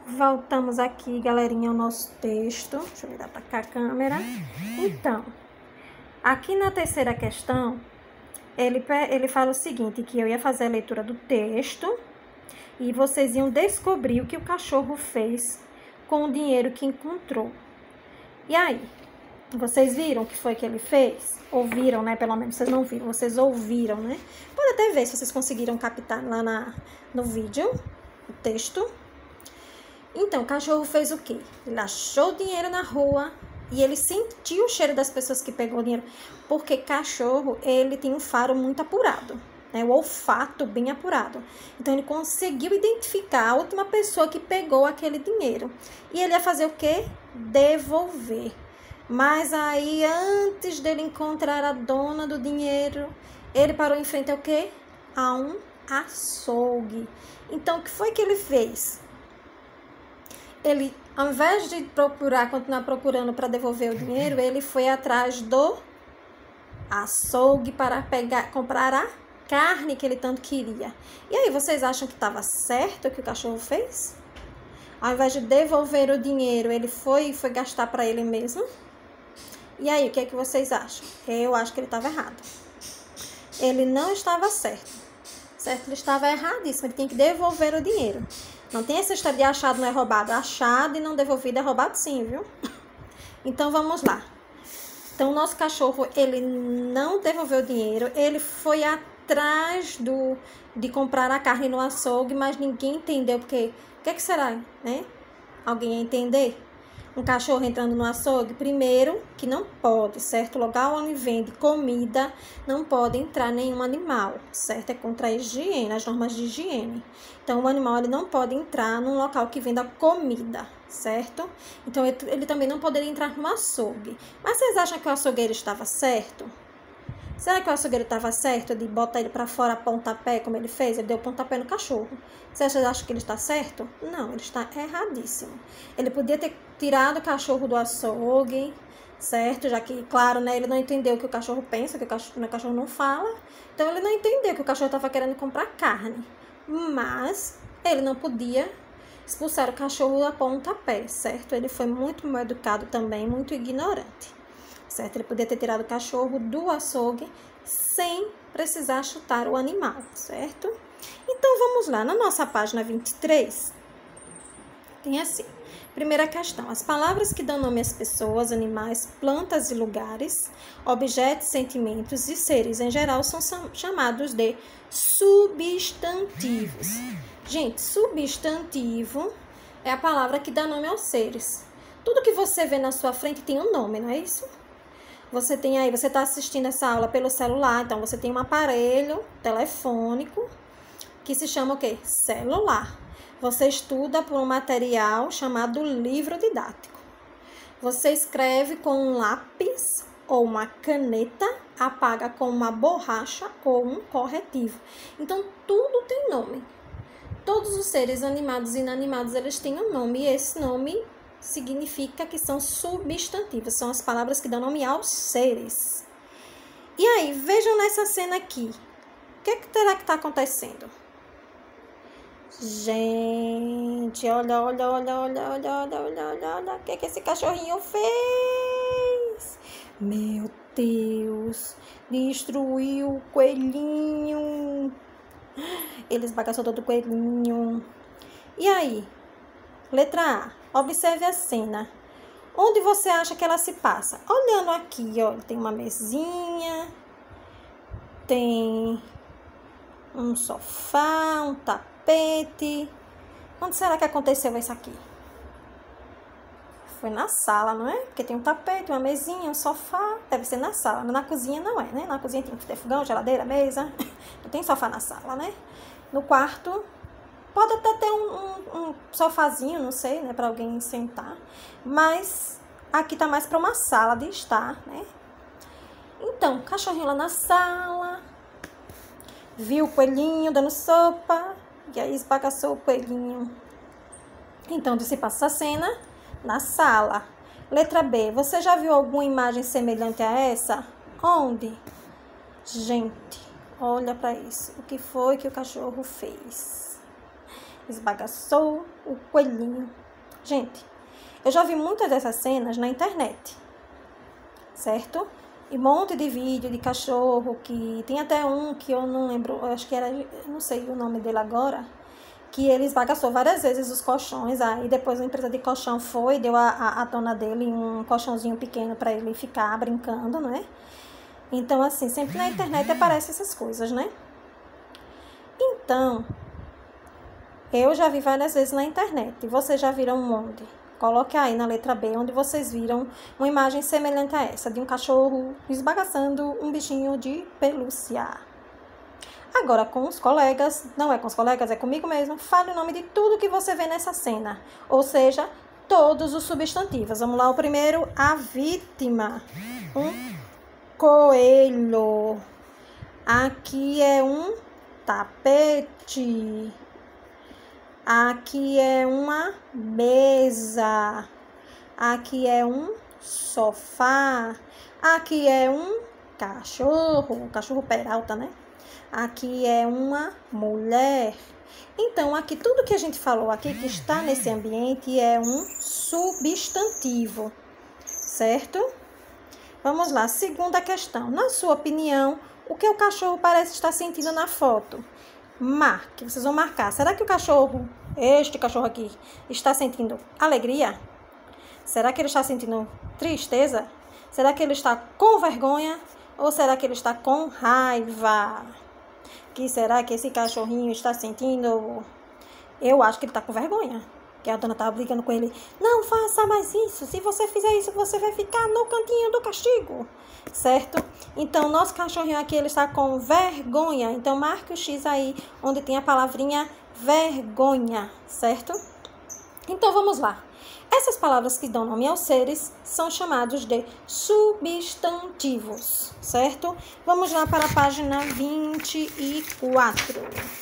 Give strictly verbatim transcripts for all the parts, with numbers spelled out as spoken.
Voltamos aqui, galerinha, ao nosso texto. Deixa eu virar para cá a câmera. Então, aqui na terceira questão, ele, ele fala o seguinte, que eu ia fazer a leitura do texto e vocês iam descobrir o que o cachorro fez com o dinheiro que encontrou. E aí, vocês viram o que foi que ele fez? Ouviram, né? Pelo menos vocês não viram, vocês ouviram, né? Pode até ver se vocês conseguiram captar lá na, no vídeo, o texto. Então, o cachorro fez o quê? Ele achou o dinheiro na rua e ele sentiu o cheiro das pessoas que pegou o dinheiro. Porque cachorro, ele tem um faro muito apurado, né? O olfato bem apurado. Então, ele conseguiu identificar a última pessoa que pegou aquele dinheiro. E ele ia fazer o quê? Devolver. Mas aí, antes dele encontrar a dona do dinheiro, ele parou em frente ao quê? A um açougue. Então, o que foi que ele fez? Ele, ao invés de procurar, continuar procurando para devolver o dinheiro, ele foi atrás do açougue para pegar, comprar a carne que ele tanto queria. E aí, vocês acham que estava certo o que o cachorro fez? Ao invés de devolver o dinheiro, ele foi, foi gastar para ele mesmo? E aí, o que é que vocês acham? Eu acho que ele estava errado. Ele não estava certo. Certo? Ele estava erradíssimo. Ele tem que devolver o dinheiro. Não tem essa história de achado não é roubado. Achado e não devolvido é roubado sim, viu? Então, vamos lá. Então, o nosso cachorro, ele não devolveu o dinheiro. Ele foi atrás do, de comprar a carne no açougue, mas ninguém entendeu. Porque, o que, é que será, né? Alguém ia entender? Um cachorro entrando no açougue, primeiro, que não pode, certo? O lugar onde vende comida, não pode entrar nenhum animal, certo? É contra a higiene, as normas de higiene. Então, o animal, ele não pode entrar num local que venda comida, certo? Então, ele, ele também não poderia entrar no açougue. Mas vocês acham que o açougueiro estava certo? Será que o açougueiro estava certo de botar ele para fora a pontapé, como ele fez? Ele deu pontapé no cachorro. Vocês acham que ele está certo? Não, ele está erradíssimo. Ele podia ter tirado o cachorro do açougue, certo? Já que, claro, né, ele não entendeu o que o cachorro pensa, que o cachorro, o cachorro não fala. Então, ele não entendeu que o cachorro estava querendo comprar carne. Mas, ele não podia expulsar o cachorro da pontapé, certo? Ele foi muito mal educado também, muito ignorante. Certo? Ele podia ter tirado o cachorro do açougue sem precisar chutar o animal, certo? Então, vamos lá. Na nossa página vinte e três, tem assim. Primeira questão. As palavras que dão nome às pessoas, animais, plantas e lugares, objetos, sentimentos e seres em geral são chamados de substantivos. Gente, substantivo é a palavra que dá nome aos seres. Tudo que você vê na sua frente tem um nome, não é isso? Você tem aí, você está assistindo essa aula pelo celular, então você tem um aparelho telefônico que se chama o quê? Celular. Você estuda por um material chamado livro didático. Você escreve com um lápis ou uma caneta, apaga com uma borracha ou um corretivo. Então, tudo tem nome. Todos os seres animados e inanimados, eles têm um nome, e esse nome significa que são substantivos, são as palavras que dão nome aos seres. E aí, vejam nessa cena aqui, o que, é que terá que está acontecendo? Gente, olha, olha, olha, olha, olha, olha, olha, olha, olha, o que, é que esse cachorrinho fez? Meu Deus, destruiu o coelhinho, ele esbagaçou todo o coelhinho. E aí, letra A. Observe a cena. Onde você acha que ela se passa? Olhando aqui, ó, tem uma mesinha, tem um sofá, um tapete. Onde será que aconteceu isso aqui? Foi na sala, não é? Porque tem um tapete, uma mesinha, um sofá. Deve ser na sala. Na cozinha não é, né? Na cozinha tem que ter fogão, geladeira, mesa. Não tem sofá na sala, né? No quarto pode até ter um, um, um sofazinho, não sei, né, para alguém sentar. Mas aqui tá mais para uma sala de estar, né? Então, cachorrinho lá na sala, viu o coelhinho dando sopa, e aí esbagaçou o coelhinho. Então, se passa a cena na sala. Letra B. Você já viu alguma imagem semelhante a essa? Onde? Gente, olha para isso. O que foi que o cachorro fez? esbagaçou o coelhinho. Gente, eu já vi muitas dessas cenas na internet, certo? E um monte de vídeo de cachorro, que tem até um que eu não lembro, eu acho que era, eu não sei o nome dele agora, que ele esbagaçou várias vezes os colchões, aí depois a empresa de colchão foi, deu a, a, a dona dele um colchãozinho pequeno para ele ficar brincando, né? Então, assim, sempre na internet aparecem essas coisas, né? Então, eu já vi várias vezes na internet, e vocês já viram um monte. Coloque aí na letra B, onde vocês viram uma imagem semelhante a essa, de um cachorro esbagaçando um bichinho de pelúcia. Agora, com os colegas, não é com os colegas, é comigo mesmo, fale o nome de tudo que você vê nessa cena. Ou seja, todos os substantivos. Vamos lá, o primeiro, a vítima. Um coelho. Aqui é um tapete. Aqui é uma mesa. Aqui é um sofá. Aqui é um cachorro. Cachorro Peralta, né? Aqui é uma mulher. Então, aqui, tudo que a gente falou aqui, que está nesse ambiente, é um substantivo, certo? Vamos lá, segunda questão. Na sua opinião, o que o cachorro parece estar sentindo na foto? Marque, vocês vão marcar. Será que o cachorro, este cachorro aqui, está sentindo alegria? Será que ele está sentindo tristeza? Será que ele está com vergonha? Ou será que ele está com raiva? Que será que esse cachorrinho está sentindo? Eu acho que ele está com vergonha. Que a dona estava brigando com ele. Não faça mais isso. Se você fizer isso, você vai ficar no cantinho do castigo. Certo? Então, nosso cachorrinho aqui, ele está com vergonha. Então, marque o X aí, onde tem a palavrinha vergonha. Certo? Então, vamos lá. Essas palavras que dão nome aos seres são chamados de substantivos, certo? Vamos lá para a página vinte e quatro.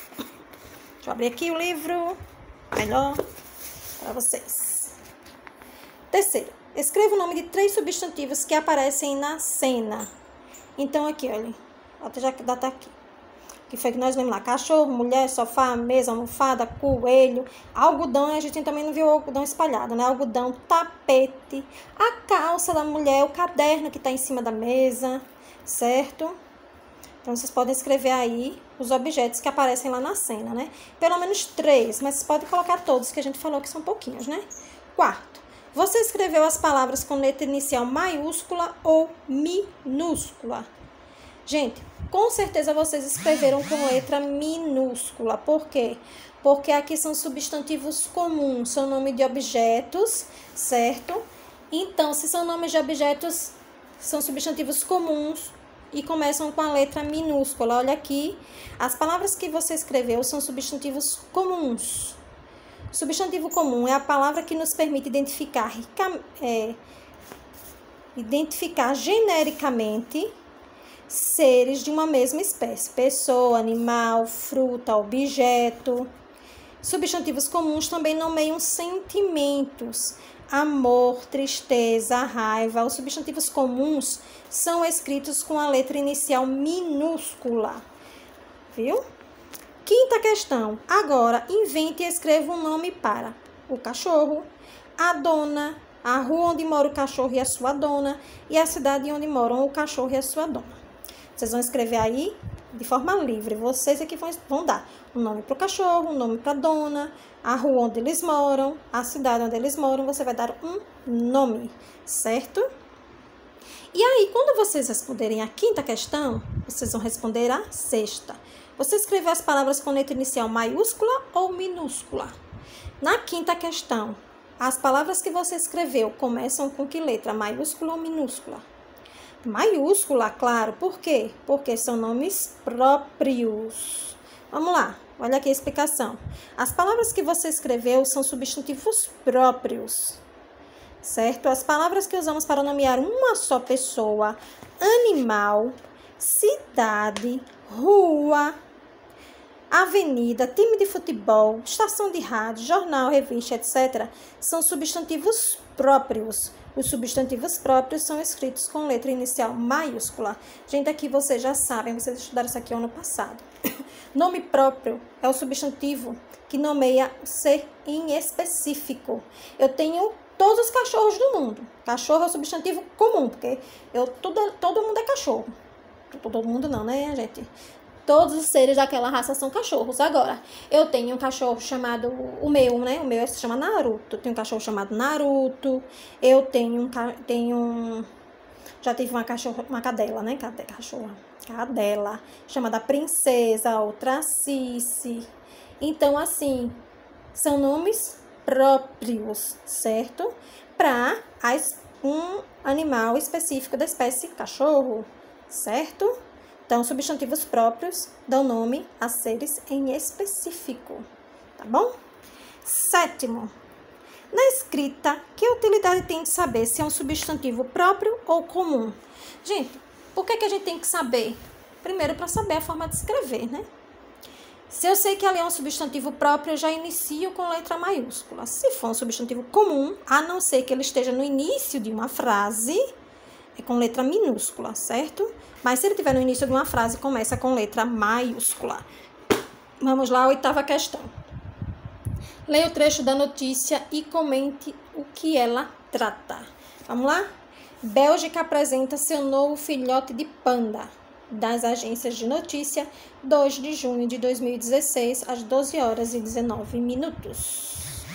Deixa eu abrir aqui o livro, melhor para vocês. Terceiro, escreva o nome de três substantivos que aparecem na cena. Então, aqui, olha, até já dá aqui. Que foi que nós lemos lá, cachorro, mulher, sofá, mesa, almofada, coelho, algodão, a gente também não viu o algodão espalhado, né? Algodão, tapete, a calça da mulher, o caderno que está em cima da mesa, certo? Então, vocês podem escrever aí os objetos que aparecem lá na cena, né? Pelo menos três, mas vocês podem colocar todos, que a gente falou que são pouquinhos, né? Quarto, você escreveu as palavras com letra inicial maiúscula ou minúscula? Gente, com certeza vocês escreveram com letra minúscula. Por quê? Porque aqui são substantivos comuns, são nome de objetos, certo? Então, se são nomes de objetos, são substantivos comuns e começam com a letra minúscula. Olha aqui, as palavras que você escreveu são substantivos comuns. Substantivo comum é a palavra que nos permite identificar, é, identificar genericamente seres de uma mesma espécie, pessoa, animal, fruta, objeto. Substantivos comuns também nomeiam sentimentos, amor, tristeza, raiva. Os substantivos comuns são escritos com a letra inicial minúscula, viu? Quinta questão. Agora, invente e escreva um nome para o cachorro, a dona, a rua onde mora o cachorro e a sua dona, e a cidade onde moram o cachorro e a sua dona. Vocês vão escrever aí de forma livre. Vocês aqui vão, vão dar um nome para o cachorro, um nome para a dona, a rua onde eles moram, a cidade onde eles moram. Você vai dar um nome, certo? E aí, quando vocês responderem a quinta questão, vocês vão responder a sexta. Você escreveu as palavras com letra inicial maiúscula ou minúscula? Na quinta questão, as palavras que você escreveu começam com que letra? Maiúscula ou minúscula? Maiúscula, claro. Por quê? Porque são nomes próprios. Vamos lá, olha aqui a explicação. As palavras que você escreveu são substantivos próprios, certo? As palavras que usamos para nomear uma só pessoa, animal, cidade, rua, avenida, time de futebol, estação de rádio, jornal, revista, etcétera, são substantivos próprios. Os substantivos próprios são escritos com letra inicial maiúscula. Gente, aqui vocês já sabem, vocês estudaram isso aqui ano passado. Nome próprio é o substantivo que nomeia o ser em específico. Eu tenho todos os cachorros do mundo. Cachorro é o substantivo comum, porque eu, todo, todo mundo é cachorro. Todo mundo não, né, gente? Todos os seres daquela raça são cachorros. Agora, eu tenho um cachorro chamado, o meu, né? O meu se chama Naruto. Eu tenho um cachorro chamado Naruto. Eu tenho um, tenho um já tive uma cachorra, uma cadela, né? Cachorra, cadela, chamada Princesa, outra Cici. Então, assim, são nomes próprios, certo? Para um animal específico da espécie cachorro, certo? Então, substantivos próprios dão nome a seres em específico, tá bom? Sétimo, na escrita, que utilidade tem de saber se é um substantivo próprio ou comum? Gente, por que que a gente tem que saber? Primeiro, para saber a forma de escrever, né? Se eu sei que ali é um substantivo próprio, eu já inicio com letra maiúscula. Se for um substantivo comum, a não ser que ele esteja no início de uma frase, é com letra minúscula, certo? Mas se ele estiver no início de uma frase, começa com letra maiúscula. Vamos lá, a oitava questão. Leia o trecho da notícia e comente o que ela trata. Vamos lá? Bélgica apresenta seu novo filhote de panda. Das agências de notícia, dois de junho de dois mil e dezesseis, às doze horas e dezenove minutos.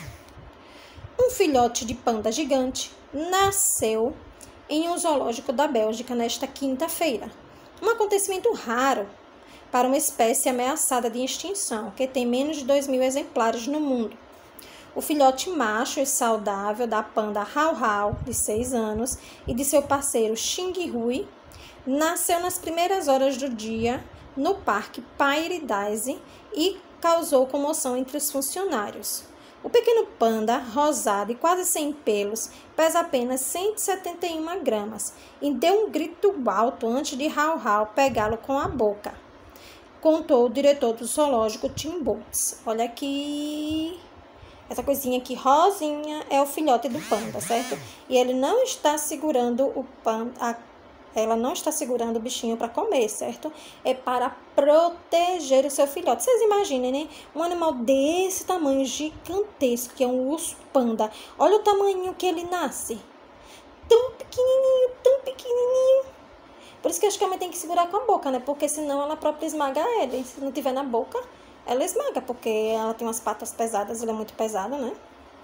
Um filhote de panda gigante nasceu em um zoológico da Bélgica nesta quinta-feira. Um acontecimento raro para uma espécie ameaçada de extinção, que tem menos de dois mil exemplares no mundo. O filhote macho e saudável da panda Hao Hao, de seis anos, e de seu parceiro Xing Hui, nasceu nas primeiras horas do dia no Parque Paradise e causou comoção entre os funcionários. O pequeno panda, rosado e quase sem pelos, pesa apenas cento e setenta e uma gramas e deu um grito alto antes de Hao Hao pegá-lo com a boca, contou o diretor do zoológico Tim Boltz. Olha aqui, essa coisinha aqui rosinha é o filhote do panda, certo? E ele não está segurando o panda, a Ela não está segurando o bichinho para comer, certo? É para proteger o seu filhote. Vocês imaginem, né? Um animal desse tamanho gigantesco, que é um urso panda. Olha o tamanho que ele nasce. Tão pequenininho, tão pequenininho. Por isso que acho que a mãe tem que segurar com a boca, né? Porque senão ela própria esmaga ele. Se não tiver na boca, ela esmaga, porque ela tem umas patas pesadas, ele é muito pesado, né?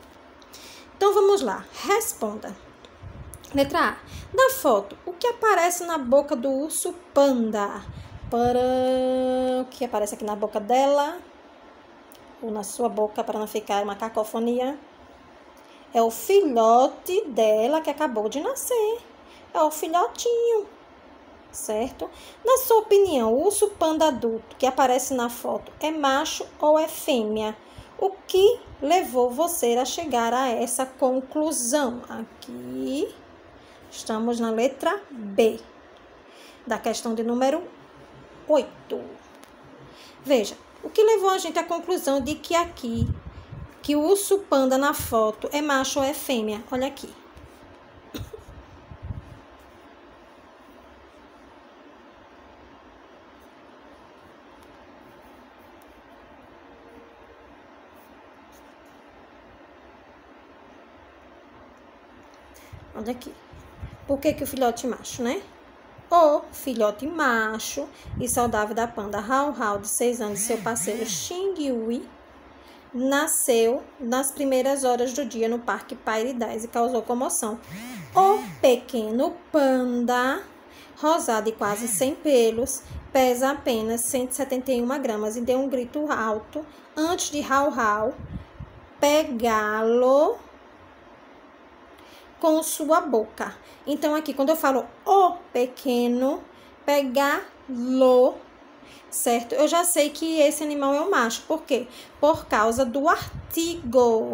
Então, vamos lá. Responda. Letra A. Da foto, o que aparece na boca do urso panda? Para... O que aparece aqui na boca dela? Ou na sua boca, para não ficar uma cacofonia? É o filhote dela que acabou de nascer. É o filhotinho, certo? Na sua opinião, o urso panda adulto que aparece na foto é macho ou é fêmea? O que levou você a chegar a essa conclusão? Aqui... Estamos na letra B, da questão de número oito. Veja, o que levou a gente à conclusão de que aqui, que o urso panda na foto é macho ou é fêmea? Olha aqui. Olha aqui. Por que que o filhote macho, né? O filhote macho e saudável da panda Hao Hao, de seis anos, e seu parceiro Xing Hui, nasceu nas primeiras horas do dia no Parque Paradise e causou comoção. O pequeno panda, rosado e quase sem pelos, pesa apenas cento e setenta e uma gramas e deu um grito alto antes de Hao Hao pegá-lo com sua boca. Então, aqui, quando eu falo o pequeno, pegá-lo, certo? Eu já sei que esse animal é o macho. Por quê? Por causa do artigo.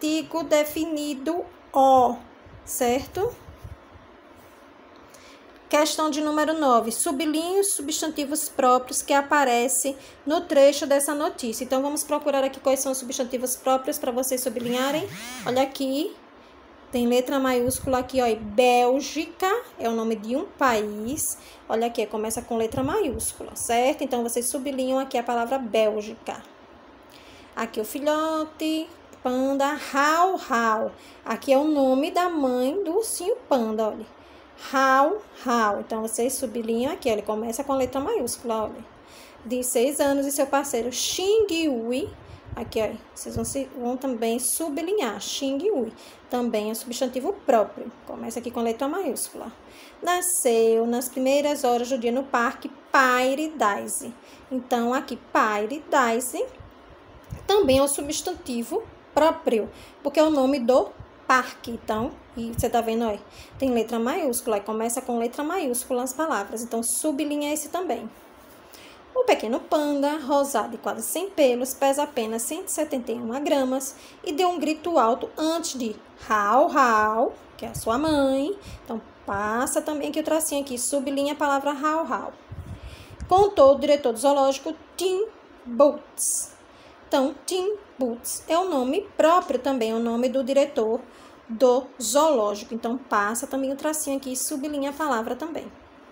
Artigo definido o, certo? Questão de número nove. Sublinhe os substantivos próprios que aparecem no trecho dessa notícia. Então, vamos procurar aqui quais são os substantivos próprios para vocês sublinharem. Olha aqui, tem letra maiúscula aqui, ó. Bélgica é o nome de um país. Olha aqui, começa com letra maiúscula, certo? Então, vocês sublinham aqui a palavra Bélgica. Aqui o filhote, panda, Hau Hau. Aqui é o nome da mãe do ursinho panda, olha. Hau Hau. Então, vocês sublinham aqui, ele começa com a letra maiúscula, olha. De seis anos e seu parceiro Xing Yui. Aqui, ó, vocês vão, se, vão também sublinhar. Xing Yui. Também é substantivo próprio. Começa aqui com a letra maiúscula. Nasceu nas primeiras horas do dia no parque Paradise. Então, aqui, Paradise também é um substantivo próprio, porque é o nome do parque. Então, e você tá vendo aí, tem letra maiúscula, e começa com letra maiúscula as palavras. Então, sublinha esse também. O pequeno panda, rosado e quase sem pelos, pesa apenas cento e setenta e uma gramas e deu um grito alto antes de Hau Hau, que é a sua mãe. Então, passa também aqui o tracinho aqui, sublinha a palavra Hau Hau. Contou o diretor do zoológico Tim Boots. Então, Tim Boots é o nome próprio também, é o nome do diretor do zoológico. Então, passa também o tracinho aqui e sublinha a palavra também.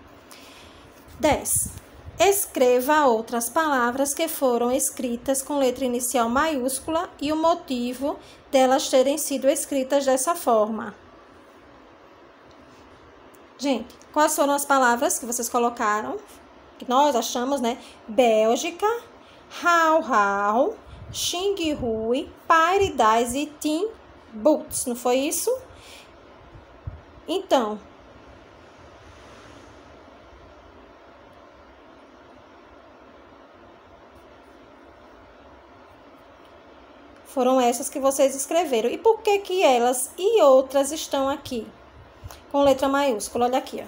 dez. Escreva outras palavras que foram escritas com letra inicial maiúscula e o motivo delas terem sido escritas dessa forma. Gente, quais foram as palavras que vocês colocaram? Que nós achamos, né? Bélgica, Hau Hau, Xing Yui, Paradise e Tim Boots. Não foi isso? Então, foram essas que vocês escreveram. E por que que elas e outras estão aqui? Com letra maiúscula, olha aqui,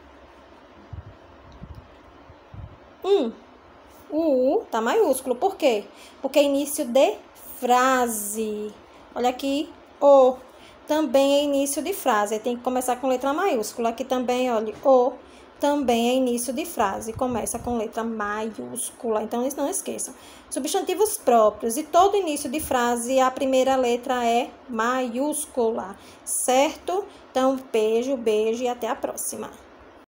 ó. Um, o U tá maiúsculo. Por quê? Porque é início de frase. Olha aqui, o também é início de frase. Tem que começar com letra maiúscula. Aqui também, olha, o também é início de frase, começa com letra maiúscula. Então, isso não esqueçam. Substantivos próprios. E todo início de frase, a primeira letra é maiúscula, certo? Então, beijo, beijo e até a próxima.